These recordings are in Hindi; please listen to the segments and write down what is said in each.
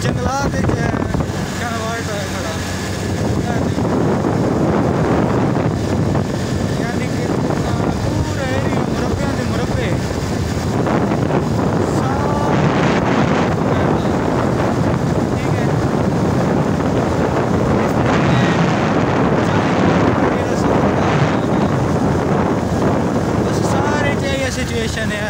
जंगलात कन्वर्ट होया खड़ा यानी कि पूरा एरिया मुरब्बे दे मुरब्बे ठीक है। इस तरह मैं 40 किलोमीटर मेरा सफर कर रहा बस सारे चाहिए सिचुएशन है।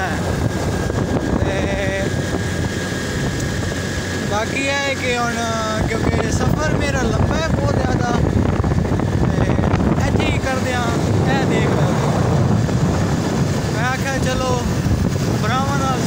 बाकी है कि हुण क्योंकि सफ़र मेरा लंबा है बहुत ज़्यादा इत्थे ही करदे आं। देख लो मैं आख्या चलो भरावां नाल